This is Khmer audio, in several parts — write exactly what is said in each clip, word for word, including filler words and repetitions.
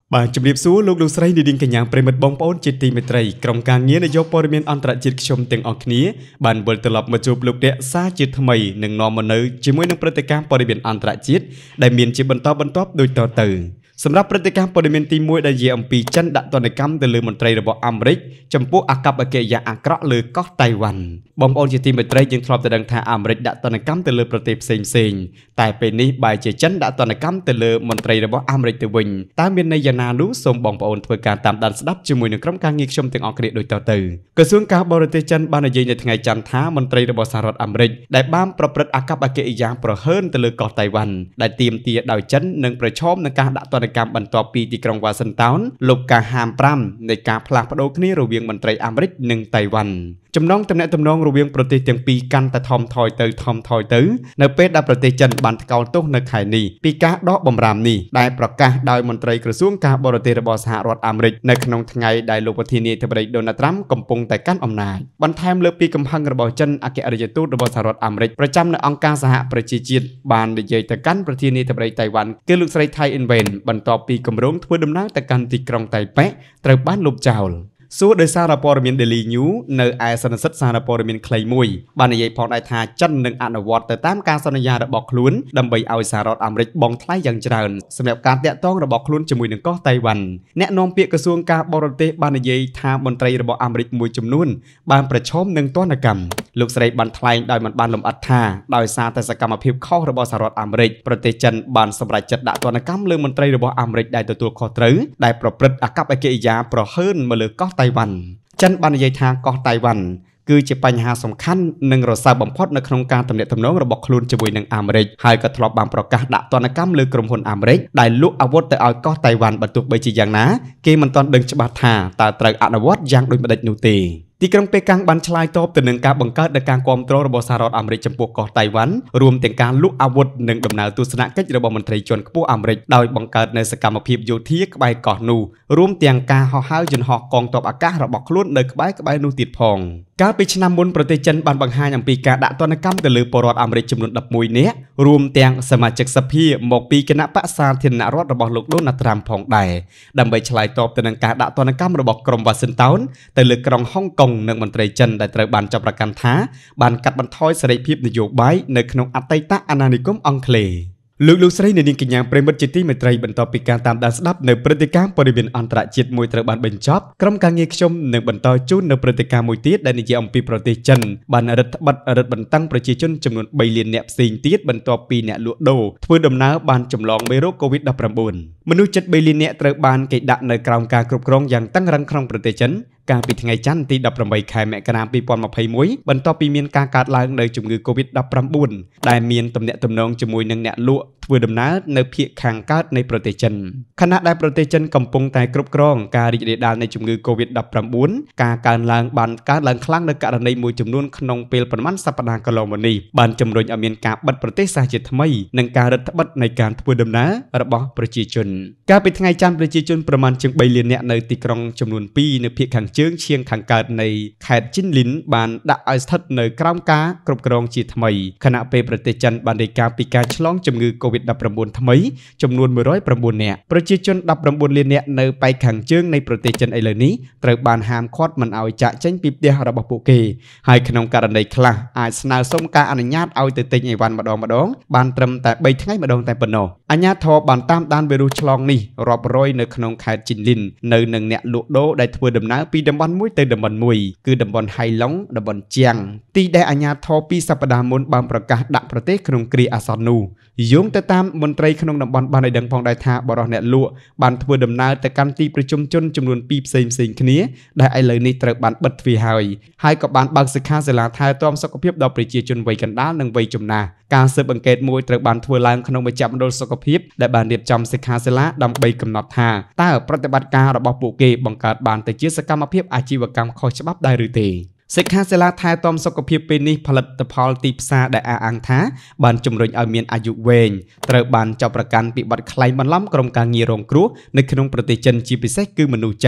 បាទជំរាបសួរលោកលោកស្រីនាងកញ្ញាប្រិមិត្តបងប្អូនជាទីមេត្រីក្រុមការងារនយោបាយព័ត៌មានអន្តរជាតិខ្ញុំទាំងអស់គ្នាបានវិលត្រឡប់មកជួបលោកអ្នកសារជាថ្មីនឹងនាំមកនៅជាមួយនឹងព្រឹត្តិការណ៍ព័ត៌មានអន្តរជាតិដែលមានជាបន្តបន្ទាប់ដូចតទៅសម្រាប់ព្រឹត្តិការណ៍ព័ត៌មានទីមួយដែលនិយាយអំពីចិនដាក់ទណ្ឌកម្មទៅលើមន្ត្រីរបស់អាមេរិកចំពោះអាកប្បកិរិយាអាក្រក់លើកោះតៃវ៉ាន់បងប្អូនជាទីមេត្រីយើងធ្លាប់តែដឹងថាអាមេរិកដាក់ទណ្ឌកម្មទៅលើប្រទេសផ្សេងផ្សេងតែពេលនេះបែរជាចិនដាក់ទណ្ឌកម្មទៅលើមន្ត្រីរបស់អាមេរិកទៅវិញតើមានន័យយ៉ាងណានោះសូមបងប្អូនធ្វើការតាមដានស្ដាប់ជាមួយនឹងក្រុមការងារខ្ញុំទាំងអស់គ្នាដូចតទៅក្រសួងការបរទេសចិនបាននិយាយនៅថ្ងៃច័ន្ទថាមន្ត្រីរបស់សហរដ្ឋអាមេរិកដែលបានប្រព្រឹត្តអាកប្បកិរិយាប្រហើនទៅលើកោះតៃវ៉ាន់ដែលទាមទារដោយចិននឹងប្រឈមនឹងការដាក់ទណ្ឌកម្មបន្ទាប់ពីទីក្រុងវ៉ាស៊ីនតោនលោកការហាមប្រាំនៃការផ្លាស់ប្ដូរគ្នារវាងមន្ត្រីអាមេរិកនិងតៃវ៉ាន់ចំណងទំនាក់ទំនងរវាងប្រទេសទាំងពីរកាន់តែថមថយទៅថមថយទៅនៅពេលដែលប្រទេសចិនបានថ្កោលទោសនៅខែនេះពីការដកបំរាមនេះដែលប្រកាសដោយមន្ត្រីក្រសួងការបរទេសរបស់សហរដ្ឋអាមេរិកនៅក្នុងថ្ងៃដែលលោកប្រធានាធិបតីដូណាល់ត្រាំកំពុងតែកាន់អំណាចបន្ថែមលើពីកំហឹងរបស់ចិនអគ្គរដ្ឋទូតរបស់សហរដ្ឋអាមេរិកប្រចាំនៅអង្គការសហប្រជាជាតិបាននិយាយទៅកាន់ប្រធានាធិបតីតៃវ៉ាន់គឺលោកស្រី Tsai Ing-wen បន្ទាប់ពីគម្រោងធ្វើដំណើរទៅកាន់ទីក្រុងតៃប៉េត្រូវបានលុបចោលសួរដោយសារព័ត៌មាន Daily News នៅឯសន្និសីទសារព័ត៌មានខ្លីមួយបាននិយាយផងដែរថាចិននឹងអនុវត្តទៅតាមការសន្យារបស់ខ្លួនដើម្បីឲ្យសហរដ្ឋអាមេរិកបង់ថ្លៃយ៉ាងច្រើនសម្រាប់ការតាក់ទងរបស់ខ្លួនជាមួយនឹងកោះតៃវ៉ាន់អ្នកនាំពាក្យក្រសួងការបរទេសបាននិយាយថាមន្ត្រីរបស់អាមេរិកមួយចំនួនបានប្រឈមនឹងទណ្ឌកម្មលោកស្រីបានថ្លែងដោយមិនបានលម្អិតថាដោយសារតែសកម្មភាពខុសរបស់សហរដ្ឋអាមេរិកប្រទេសចិនបានសម្រេចចិត្តដាក់ទណ្ឌកម្មលើមន្ត្រីរបស់អាមេរិកដែលទទួលខុសត្រូវដែលប្រព្រឹត្តអាកប្បកិរិយាប្រហើនមកលើកោះតៃវ៉ាន់ចិនបាននិយាយថាកោះតៃវ៉ាន់គឺជាបញ្ហាសំខាន់និងរសើបបំផុតនៅក្នុងការទំនាក់ទំនងរបស់ខ្លួនជាមួយនឹងអាមេរិកហើយក៏ធ្លាប់បានប្រកាសដាក់ទណ្ឌកម្មលើក្រុមហ៊ុនអាមេរិកដែលលក់អាវុធទៅឲ្យកោះតៃវ៉ាន់បើទោះបីជាយ៉ាងណាគេមិនទាន់ដឹងច្បាស់ថាតើត្រូវអនុវត្តយ៉ាងដូចម្តេចនោះទេទីក្រុងប៉េកាំងបានឆ្លើយតបទៅនឹងការបង្កើតនៃការគ្រប់គ្រងរបស់សហរដ្ឋអាមេរិកចំពោះកោះតៃវ៉ាន់រួមទាំងការលក់អាវុធនិងដំណើរទស្សនកិច្ចរបស់មន្ត្រីជាន់ខ្ពស់អាមេរិកដោយបង្កើតនៅសកម្មភាពយោធាក្បែរកោះនោះរួមទាំងការហោះហើរយន្តហោះកងទ័ពអាកាសរបស់ខ្លួននៅក្បែរក្បែរនោះទៀតផងកាលពីឆ្នាំមុនប្រទេសចិនបានបង្ហាញអំពីការដាក់ទណ្ឌកម្មទៅលើពលរដ្ឋអាមេរិកចំនួនដប់មួយនាក់រួមទាំងសមាជិកសភាមកពីគណៈបក្សសាធារណរដ្ឋរបស់លោកដូណាល់ត្រាំផងដែរដើម្បីឆ្លើយតបទៅនឹងការដាក់ទណ្ឌកម្មរបស់ក្រុងវ៉ាស៊ីនតោនទៅលើក្រុងហុងកុងនិងមន្ត្រីចិនដែលត្រូវបានចាប់ប្រកាន់ថាបានកាត់បន្ថយសេរីភាពនយោបាយនៅក្នុងអតីតអាណានិគមអង់គ្លេសលោកលោកស្រីនាងកញ្ញាប្រិមិត្តជាទីមេត្រីបន្ទាប់ពីការតាមដានស្ដាប់នៅព្រឹត្តិការណ៍ព័ត៌មានអន្តរជាតិមួយត្រូវបានបញ្ចប់ក្រុមការងារខ្ញុំនឹងបន្តជូននៅព្រឹត្តិការណ៍មួយទៀតដែលនិយាយអំពីប្រទេសចិនបានរឹតបន្តឹងរឹតបន្តឹងប្រជាជនចំនួនបីលាននាក់ផ្សេងទៀតបន្ទាប់ពីអ្នកលក់ដូរធ្វើដំណើរបានចម្លងមេរោគ COVID ដប់ប្រាំបួន មនុស្សជិតបីលាននាក់ត្រូវបានគេដាក់នៅក្រោមការគ្រប់គ្រងយ៉ាងតឹងរ៉ឹងក្នុងប្រទេសចិនកាលពីថ្ងៃច័ន្ទទីដប់ប្រាំបីខែមករាពីរពាន់ម្ភៃមួយបន្ទាប់ពីមានការកើតឡើងនៃជំងឺ COVID ដប់ប្រាំបួន ដែលមានទំនាក់ទំនងជាមួយនឹងអ្នកលក់ធ្វើដំណើរនៅភាគខាងកើតនៃប្រទេសចិនខណៈដែលប្រទេសចិនកំពុងតែគ្រប់គ្រងការរីករាលដាលនៃជំងឺ COVID ដប់ប្រាំបួន ការកើនឡើងបានកើនឡើងខ្លាំងនៅករណីមួយចំនួនក្នុងពេលប្រមាណសប្តាហ៍កន្លងមកនេះបានជំរុញឲ្យមានការបិទប្រទេសសាសជាថ្មីនិងការរឹតបន្តឹងនៃការធ្វើដំណើររបស់ប្រជាជនកាលពីថ្ងៃច័ន្ទប្រជាជនប្រមាណជាងបីលាននាក់នៅទីក្រុងចំនួនពីរនៅភាគខាងជើងឈៀងខាងកើតនៃខេត្តជីនលីនបានដាក់ឲ្យស្ថិតនៅក្រោមការគ្រប់គ្រងជាថ្មីខណៈពេលប្រទេសចិនបានរាយការណ៍ពីការឆ្លងជំងឺ COVID ដប់ប្រាំបួន ថ្មីចំនួនមួយរយប្រាំបួននាក់ប្រជាជនដប់ប្រាំបួនលាននាក់នៅប៉ែកខាងជើងនៃប្រទេសចិនឥឡូវនេះត្រូវបានហាមឃាត់មិនឲ្យចាក់ចេញពីផ្ទះរបស់ពួកគេហើយក្នុងករណីខ្លះអាចស្នើសុំការអនុញ្ញាតឲ្យទៅទិញអីវ៉ាន់ម្ដងម្ដងបានត្រឹមតែបីថ្ងៃម្ដងតែប៉ុណ្ណោះអាជ្ញាធរបានតាមដានវីរុសឆ្លងនេះរាប់រយនៅក្នុងខេត្តជីនលីននៅនឹងអ្នកលក់ដូរដែលធ្វើដំណើរពីតំបន់មួយទៅតំបន់មួយគឺតំបន់ហៃឡុងតំបន់ជាងទីដែលអាជ្ញាធរពីសប្តាហ៍មុនបានប្រកាសដាក់ប្រទេសក្នុងគ្រាអាសន្ននោះយោងទៅតាមមន្ត្រីក្នុងតំបន់បានឲ្យដឹងផងដែរថាបរិសុទ្ធអ្នកលក់បានធ្វើដំណើរទៅកាន់ទីប្រជុំជនចំនួនពីរផ្សេងផ្សេងគ្នាដែលឥឡូវនេះត្រូវបានបិទទ្វារហើយហើយក៏បានបើកសិក្ខាសាលាថែទាំសុខភាពដល់ប្រជាជនវ័យកណ្ដាលនិងវ័យចំណាស់ការស៊ើបអង្កេតមួយត្រូវបានធ្វើឡើងក្នុងមជ្ឈមណ្ឌលសុខភាពដែលបានរៀបចំសិក្ខាសាលាដើម្បីកំណត់ថាតើប្រតិបត្តិការរបស់ពួកគេបង្កើតបានទៅជាសកម្មភាពអាជីវកម្មខុសច្បាប់ដែរឬទេសិក្ខាសាលាថែទាំសុខភាពពេលនេះផលិតផលទីផ្សារដែលអះអាងថាបានជំរុញឲ្យមានអាយុវែងត្រូវបានចាប់ប្រកាន់ពីបទក្លែងបន្លំក្រុមការងាររងគ្រោះនៅក្នុងប្រទេសចិនជាពិសេសគឺមនុស្សចាស់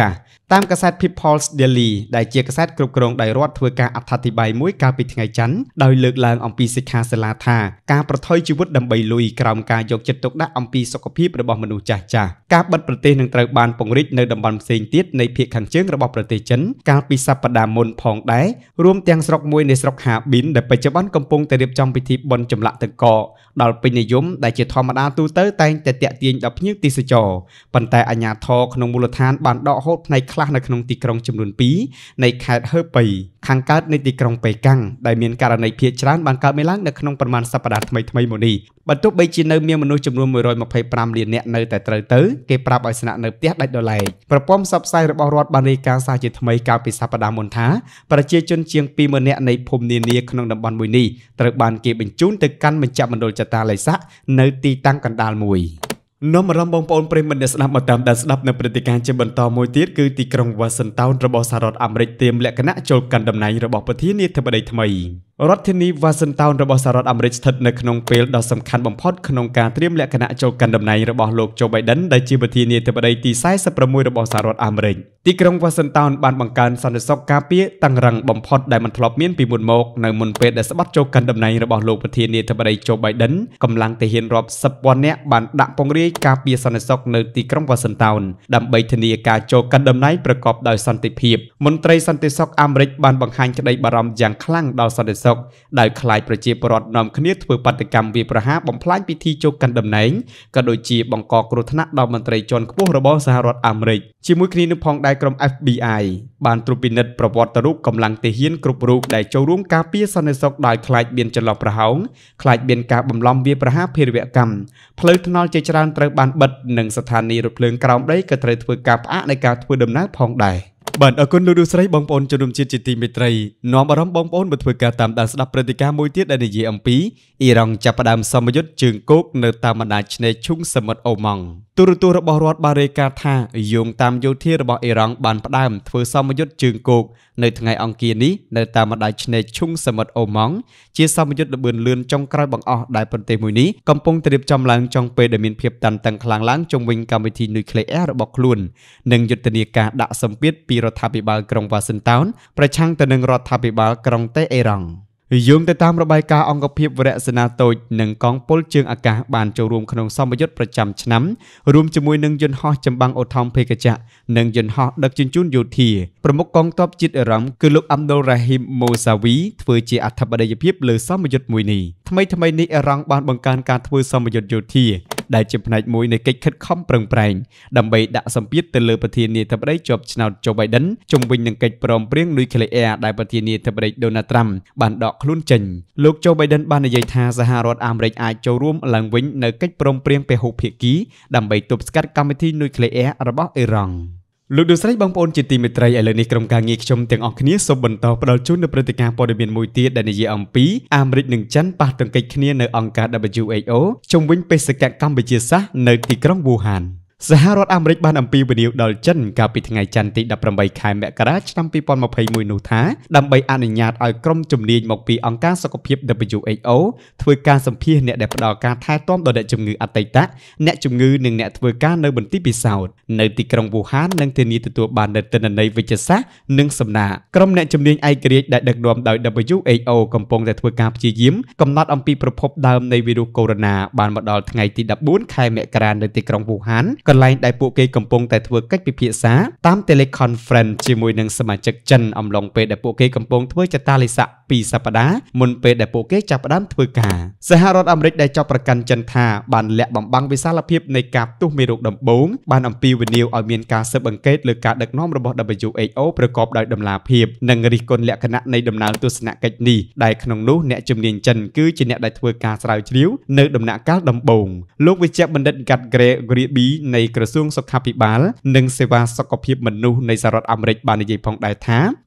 តាមកាសែត People's Daily ដែលជាកាសែតគ្រប់គ្រងដោយរដ្ឋធ្វើការអត្ថាធិប្បាយមួយកាលពីថ្ងៃច័ន្ទដោយលើកឡើងអំពីសិក្ខាសាលាថាការប្រថុយជីវិតដើម្បីលុយក្រោមការយកចិត្តទុកដាក់អំពីសុខភាពរបស់មនុស្សចាស់ចាស់ការបិទប្រទេសនឹងត្រូវបានពង្រីកនៅតំបន់ផ្សេងទៀតនៃភាគខាងជើងរបស់ប្រទេសចិនកាលពីសប្តាហ៍មុនផងដែររួមទាំងស្រុកមួយនៃស្រុកហាប៊ីនដែលបច្ចុប្បន្នកំពុងតែរៀបចំពិធីបុណ្យចម្លាក់ទឹកកកដល់ពេញនិយមដែលជាធម្មតាទូទៅតែងតែទាក់ទាញដល់ភ្ញៀវទេសចរប៉ុន្តែអាជ្ញាធរក្នុងមូលដ្ឋានបានដកហូតផ្នែកខ្លះនៅក្នុងទីក្រុងចំនួនពីរនៃខេត្តហឺប៉ៃខាងកើតនៃទីក្រុងប៉េកាំងដែលមានករណីភាគច្រើនបានកើតមានឡើងនៅក្នុងប្រមាណសប្តាហ៍ថ្មីថ្មីមកនេះបើទោះបីជានៅមានមនុស្សចំនួនមួយរយម្ភៃប្រាំលាននាក់នៅតែត្រូវទៅគេប្រាប់ឲ្យស្នាក់នៅផ្ទះដាច់ដោយឡែកប្រព័ន្ធផ្សព្វផ្សាយរបស់រដ្ឋបានរាយការណ៍សារជាថ្មីកាលពីសប្តាហ៍មុនថាប្រជាជនជាង ពីរម៉ឺន នាក់នៃភូមិនានាក្នុងតំបន់មួយនេះត្រូវបានគេបញ្ជូនទៅកាន់មជ្ឈមណ្ឌលចតាឡៃសាក់នៅទីតាំងកណ្ដាលមួយនាំអារម្មណ៍បងប្អូនប្រិយមិត្តអ្នកស្ដាប់មកតាមដានស្ដាប់នៅព្រឹត្តិការណ៍ជាបន្តមួយទៀតគឺទីក្រុង Washington របស់សហរដ្ឋអាមេរិកត្រៀមលក្ខណៈចូលកាន់តំណែងរបស់ប្រធានាធិបតីថ្មីរដ្ឋធានី Washington របស់សហរដ្ឋអាមេរិកស្ថិតនៅក្នុងពេលដ៏សំខាន់បំផុតក្នុងការត្រៀមលក្ខណៈចូលកាន់តំណែងរបស់លោក Joe Biden ដែលជាប្រធានាធិបតីទីสี่สิบหกរបស់សហរដ្ឋអាមេរិកទីក្រុង Washington បានបង្កើនសន្តិសុខការពារតឹងរ៉ឹងបំផុតដែលមិនធ្លាប់មានពីមុនមកនៅមុនពេលដែលស្បត់ចូលកាន់តំណែងរបស់លោកប្រធានាធិបតី Joe Biden កម្លាំងទាហានរាប់សិបពាន់នាក់បានដាក់ពង្រាយការពារសន្តិសុខនៅទីក្រុង Washington ដើម្បីធានាការចូលកាន់តំណែងប្រកបដោយសន្តិភាពមន្ត្រីសន្តិសុខអាមេរិកបានបង្ហាញក្តីបារម្ភយ៉ាងខ្លាំងដល់សន្តិសុខដោយខ្លាចប្រជាពលរដ្ឋនាំគ្នាធ្វើបាតកម្មវាយប្រហារបំផ្លាញពិធីចូលកាន់តំណែងក៏ដូចជាបង្កគ្រោះថ្នាក់ដល់មន្ត្រីជាន់ខ្ពស់របស់សហរដ្ឋអាមេរិកជាមួយគ្នានឹងផងដែរក្រុម F B I បានត្រួតពិនិត្យប្រវត្តិរូបកម្លាំងទាហានគ្រប់រូបដែលចូលរួមការពារសន្តិសុខដោយខ្លាចមានចន្លោះប្រហោងខ្លាចមានការបំឡំវាយប្រហារភេរវកម្មផ្លូវថ្នល់ជាច្រើនត្រូវបានបិទនិងស្ថានីយ៍រថភ្លើងក្រោមដីក៏ត្រូវធ្វើការផ្អាកនៃការធ្វើដំណើរផងដែរបាទអរគុណលោកលោកស្រីបងប្អូនជនរួមជាតិជាទីមេត្រីនាំអារម្មណ៍បងប្អូនមកធ្វើការតាមដានស្ដាប់ព្រឹត្តិការណ៍មួយទៀតដែលនិយាយអំពីអ៊ីរ៉ង់ចាប់ផ្ដើមសម្ពយុទ្ធជើងគោកនៅតាមបណ្ដាឆ្នេរឈុងសមុទ្រអូម៉ង់ទូរទស្សន៍របស់រដ្ឋបានរាយការណ៍ថាយោងតាមយោធារបស់អ៊ីរ៉ង់បានផ្ដើមធ្វើសម្ពយុទ្ធជើងគោកនៅថ្ងៃអង្គារនេះនៅតាមបណ្ដាឆ្នេរឈុងសមុទ្រអូម៉ង់ជាសម្ពយុទ្ធល្បឿនលឿនចុងក្រោយបង្អស់ដែលប្រទេសមួយនេះកំពុងត្រៀមចំឡើងចុងពេលដែលមានភាពតានតឹងខ្លាំងឡើងជុំវិញកម្មវិធីនុយក្លេអ៊ែររបស់ខ្លួននិងយុទ្ធនាការដាក់សម្ពាធពីរដ្ឋាភិបាលក្រុង Washington ប្រឆាំងទៅនឹងរដ្ឋាភិបាលក្រុងតេហេរ៉ង់យោងទៅតាមរបាយការណ៍អង្គភាពវរៈសេនាតូចនិងកងពលជើងអាកាសបានចូលរួមក្នុងសម្ពយុទ្ធប្រចាំឆ្នាំរួមជាមួយនឹងយន្តហោះចម្បាំងអូថំភេកចក្រនិងយន្តហោះដឹកជញ្ជូនយោធាប្រមុខកងទ័ពជាតិអ៊ីរ៉ង់គឺលោកអាប់ឌុលរ៉ាហ៊ីមម៉ូសាវីធ្វើជាអធិបតីភាពលើសម្ពយុទ្ធមួយនេះថ្មីថ្មីនេះអ៊ីរ៉ង់បានបង្កើនការធ្វើសម្ពយុទ្ធយោធាដែលជាផ្នែកមួយនៃកិច្ចខិតខំប្រឹងប្រែងដើម្បីដាក់សម្ពាធទៅលើប្រធានាធិបតីជាប់ឆ្នោត Joe Biden ជុំវិញនឹងកិច្ចព្រមព្រៀងនុយក្លេអ៊ែរដែលប្រធានាធិបតី Donald Trump បានដកខ្លួនចេញលោក Joe Biden បាននិយាយថាសហរដ្ឋអាមេរិកអាចចូលរួមឡើងវិញនៅកិច្ចព្រមព្រៀងពហុភាគីដើម្បីទប់ស្កាត់កម្មវិធីនុយក្លេអ៊ែររបស់អ៊ីរ៉ង់លោកលោកស្រីបងប្អូនជាទីមេត្រីឥឡូវនេះក្រុមការងារខ្ញុំទាំងអស់គ្នាសូមបន្តផ្ដល់ជូននូវព្រឹត្តិការណ៍ព័ត៌មានមួយទៀតដែលនិយាយអំពីអាមេរិកនិងចិនប៉ះទង្គិចគ្នានៅអង្គការ W H O ជុំវិញបេសកកម្មវិទ្យាសាស្ត្រនៅទីក្រុងវូហានសហរដ្ឋអាមេរិកបានអំពាវនាវដល់ចិនកាលពីថ្ងៃច័ន្ទទីដប់ប្រាំបីខែមករាឆ្នាំពីរពាន់ម្ភៃមួយនោះថាដើម្បីអនុញ្ញាតឲ្យក្រុមជំនាញមកពីអង្គការសុខភាព W H O ធ្វើការសម្ភាសអ្នកដែលផ្ដល់ការថែទាំដល់អ្នកជំងឺអតីតអ្នកជំងឺនិងអ្នកធ្វើការនៅបន្ទីពិសោធន៍នៅទីក្រុងវូហាននិងធានាទទួលបាននូវទិន្នន័យវិទ្យាសាស្ត្រនិងសំណាក់ក្រុមអ្នកជំនាញឯករាជ្យដែលដឹកនាំដោយ W H O កំពុងតែធ្វើការព្យាយាមកំណត់អំពីប្រភពដើមនៃវីរុសកូវីដ -បានមកដល់ថ្ងៃទីដប់បួនខែមករានៅទីក្រុងវូហានកន្លែងដែលពួកគេកំពុងតែធ្វើកិច្ចពិភាក្សាតាម teleconference ជាមួយនឹងសមាជិកចិនអំឡុងពេលដែលពួកគេកំពុងធ្វើចតាឡេស័កពីរសប្តាហ៍មុនពេលដែលពួកគេចាប់ផ្ដើមធ្វើការសហរដ្ឋអាមេរិកដែលចាប់ប្រកាន់ចិនថាបានលាក់បំបាំងវិសាលភាពនៃការផ្ទុះមេរោគដំបូងបានអំពាវនាវឲ្យមានការស៊ើបអង្កេតលើការដឹកនាំរបស់ W H O ប្រកបដោយតម្លាភាពនិងរិះគន់លក្ខណៈនៃដំណើរទស្សនកិច្ចនេះដែលក្នុងនោះអ្នកជំនាញចិនគឺជាអ្នកដែលធ្វើការស្រាវជ្រាវនៅដំណាក់កាលដំបូងលោកវិជ្ជបណ្ឌិត Gadgre Grieby នៃក្រសួងសុខាភិបាលនិងសេវាសុខភាពមនុស្សនៃសហរដ្ឋអាមេរិកបាននិយាយផងដែរថា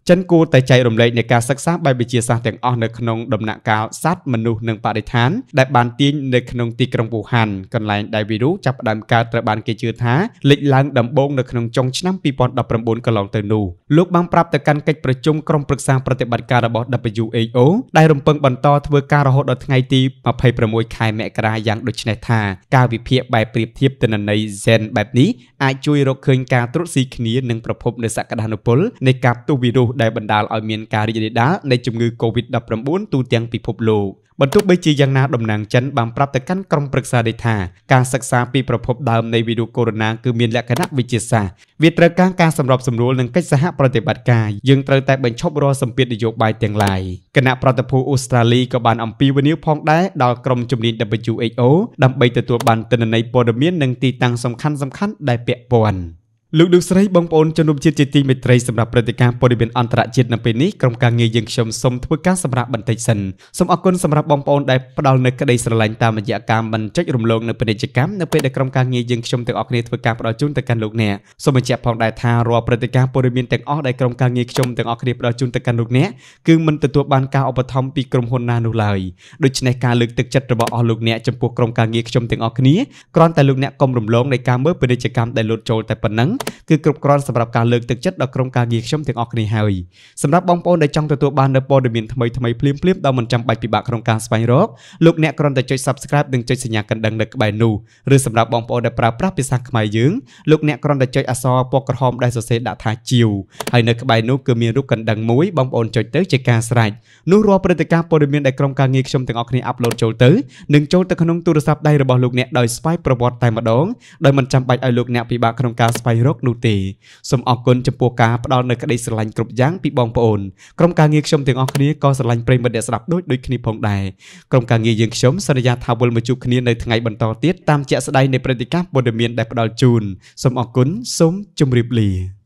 ចិនគួរតែចែករំលែកនៃការសិក្សាបែបវិទ្យាសាស្ត្រទាំងអស់នៅក្នុងដំណាក់កាលសត្វមនុស្សនិងបរិស្ថានដែលបានទាញនៅក្នុងទីក្រុងវូហានកន្លែងដែលវីរុសចាប់ផ្ដើមកើតត្រូវបានគេជឿថាលេចឡើងដំបូងនៅក្នុងចុងឆ្នាំពីរពាន់ដប់ប្រាំបួនកន្លងទៅនោះលោកបានប្រាប់ទៅកាន់កិច្ចប្រជុំក្រុមប្រឹក្សាប្រតិបត្តិការរបស់ W H O ដែលរំពឹងបន្តធ្វើការរហូតដល់ថ្ងៃទីម្ភៃប្រាំមួយខែមករាយ៉ាងដូចនេះថាការវិភាគបែបប្រៀបធៀបទិន្នន័យ Gen បែបនេះអាចជួយរកឃើញការត្រួតស៊ីគ្នានិងប្រភពនៃសក្តានុពលនៃការផ្ទុះវីរុសដែលបណ្ដាលឲ្យមានការរីករាលដាលនៃជំងឺ កូវីដដប់ប្រាំបួន ទូទាំងពិភពលោកបន្ទាប់បីជាយ៉ាងណាតំណាងចិនបានប្រាប់ទៅកាន់ក្រុមប្រឹក្សានេះថាការសិក្សាពីប្រភពដើមនៃវីរុសកូវីដ -គឺមានលក្ខណៈវិទ្យាសាស្ត្រវាត្រូវការការសម្របសម្រួលនិងកិច្ចសហប្រតិបត្តិការយើងត្រូវតែបញ្ឈប់រាល់សម្ពាធនយោបាយទាំងឡាយគណៈប្រតិភូអូស្ត្រាលីក៏បានអំពាវនាវផងដែរដល់ក្រុមជំនាញ W H O ដើម្បីទទួលបានទិន្នន័យព័ត៌មាននិងទីតាំងសំខាន់ៗដែលពាក់ព័ន្ធលោកលោកស្រីបងប្អូនជនរួមជាតិជាទីមេត្រីសម្រាប់ព្រឹត្តិការណ៍ព័ត៌មានអន្តរជាតិនៅពេលនេះក្រុមការងារយើងខ្ញុំសូមធ្វើការសម្រាប់បន្តិចសិនសូមអរគុណសម្រាប់បងប្អូនដែលផ្ដល់នូវក្តីស្រឡាញ់តាមរយៈការមិនចុចរំលងនៅពាណិជ្ជកម្មនៅពេលដែលក្រុមការងារយើងខ្ញុំទាំងអស់គ្នាធ្វើការផ្ដល់ជូនទៅកាន់លោកអ្នកសូមបញ្ជាក់ផងដែរថារាល់ព្រឹត្តិការណ៍ព័ត៌មានទាំងអស់ដែលក្រុមការងារខ្ញុំទាំងអស់គ្នាផ្ដល់ជូនទៅកាន់លោកអ្នកគឺមិនទទួលបានការឧបត្ថម្ភពីក្រុមហ៊ុនណានោះឡើយដូច្នេះការលើកទឹកចិត្តរបស់អស់លោកអ្នកចំពោះក្រុមការងារខ្ញុំទាំងអស់គ្នាគ្រាន់តែលោកអ្នកកុំរំលងនៃការមើលពាណិជ្ជកម្មដែលលោតចូលតែប៉ុណ្ណឹងគឺគ្រប់គ្រាន់សម្រាប់ការលើកទឹកចិត្តដល់ក្រុមការងារខ្ញុំទាំងអស់គ្នាហើយសម្រាប់បងប្អូនដែលចង់ទទួលបាននូវព័ត៌មានថ្មីៗភ្លាមៗដោយមិនចាំបាច់ពិបាកក្នុងការស្វែងរកលោកអ្នកគ្រាន់តែចុច Subscribe និងចុចសញ្ញាកណ្ដឹងនៅក្បែរនោះឬសម្រាប់បងប្អូនដែលប្រើប្រាស់ភាសាខ្មែរយើងលោកអ្នកគ្រាន់តែចុចអក្សរពណ៌ក្រហមដែលសរសេរដាក់ថាជាវហើយនៅក្បែរនោះគឺមានរូបកណ្ដឹងមួយបងប្អូនចុចទៅជាការស្រេចនោះរាល់ព្រឹត្តិការណ៍ព័ត៌មានដែលក្រុមការងារខ្ញុំទាំងអស់គ្នាអាប់ឡូតចូលទៅនឹងចូលទៅក្នុងទូរស័ព្ទដៃរបស់លោកអ្នកដោយស្វ័យប្រវត្តិតែម្ដងដោយមិនចាំបាច់ឲ្យលោកអ្នកពិបាកក្នុងការស្វែងរកនោះទេសូមអរគុណចំពោះការផ្ដល់នូវក្តីស្រឡាញ់គ្រប់យ៉ាងពីបងប្អូនក្រុមការងារខ្ញុំទាំងអស់គ្នាក៏ស្រឡាញ់ប្រិយមិត្តអ្នកស្ដាប់ដូចដូចគ្នាផងដែរក្រុមការងារយើងខ្ញុំសន្យាថាវិលមកជួបគ្នានៅថ្ងៃបន្តទៀតតាមជាក់ស្ដែងនៃព្រឹត្តិការណ៍ព័ត៌មានដែលផ្ដល់ជូនសូមអរគុណសូមជម្រាបលា